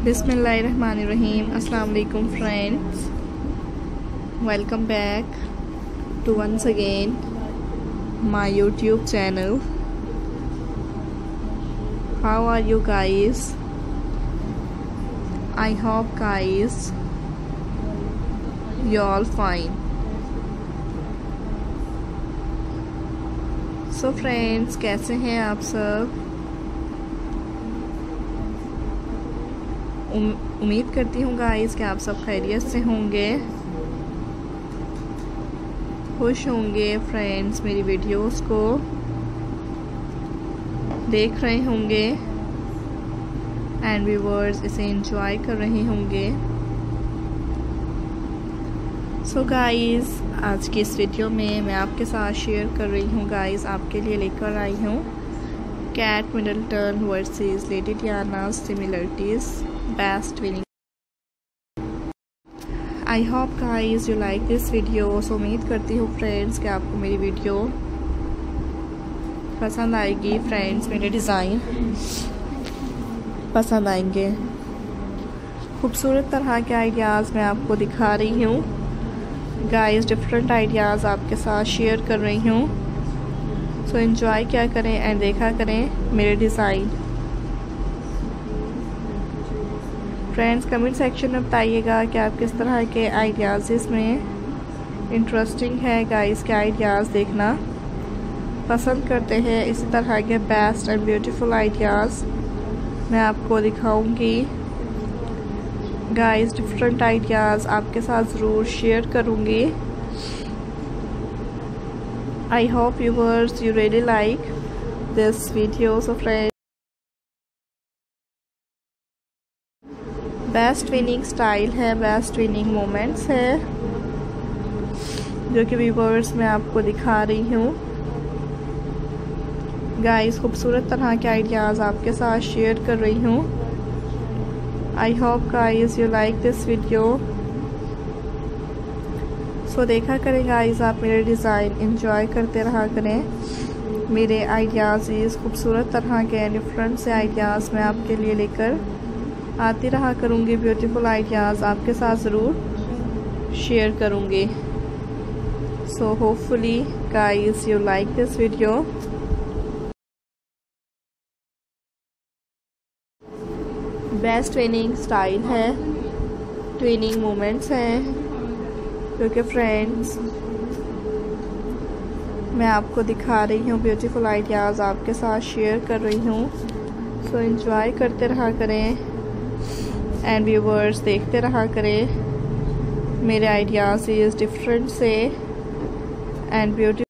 बिस्मिल्लाहिर्रहमानिर्रहीम। अस्सलाम वालेकुम friends, welcome back to once again my YouTube channel. How are you guys? I hope guys you all fine. So friends, कैसे हैं आप सब? उम्मीद करती हूँ गाइस कि आप सब खैरियत से होंगे, खुश होंगे। फ्रेंड्स मेरी वीडियोस को देख रहे होंगे एंड व्यूअर्स इसे एंजॉय कर रहे होंगे। सो गाइस, आज की इस वीडियो में मैं आपके साथ शेयर कर रही हूँ गाइस, आपके लिए लेकर आई हूँ Kate Middleton versus lady Diana similarities best twinning. I hope guys you like this video. So उम्मीद करती हूँ फ्रेंड्स कि आपको मेरी वीडियो पसंद आएगी। फ्रेंड्स मेरे डिज़ाइन पसंद आएंगे। खूबसूरत तरह के आइडियाज़ मैं आपको दिखा रही हूँ गाइस, डिफरेंट आइडियाज़ आपके साथ शेयर कर रही हूँ। सो एंजॉय क्या करें एंड देखा करें मेरे डिज़ाइन। फ्रेंड्स कमेंट सेक्शन में बताइएगा कि आप किस तरह के आइडियाज़ इसमें इंटरेस्टिंग है गाइस, के आइडियाज़ देखना पसंद करते हैं। इसी तरह के बेस्ट एंड ब्यूटीफुल आइडियाज़ मैं आपको दिखाऊंगी गाइस। डिफरेंट आइडियाज़ आपके साथ ज़रूर शेयर करूंगी। I hope viewers you really like this video. So friends best twinning style है, बेस्ट विनिंग मोमेंट्स है जो कि व्यूअर्स मैं आपको दिखा रही हूँ गाइस। खूबसूरत तरह के आइडियाज़ आपके साथ शेयर कर रही हूँ। I hope guys you like this video. So देखा करें गाइस, आप मेरे डिज़ाइन एंजॉय करते रहा करें। मेरे आइडियाज़ इस खूबसूरत तरह के डिफरेंट से आइडियाज़ मैं आपके लिए लेकर आती रहा करूँगी। ब्यूटीफुल आइडियाज़ आपके साथ ज़रूर शेयर करूँगी। So hopefully guys you like this video. Best twinning style है, ट्विनिंग मोमेंट्स हैं क्योंकि फ्रेंड्स मैं आपको दिखा रही हूँ, ब्यूटीफुल आइडियाज़ आपके साथ शेयर कर रही हूँ। सो एंजॉय करते रहा करें एंड व्यूअर्स देखते रहा करें मेरे आइडियाज़ इस डिफरेंट से एंड ब्यूटी।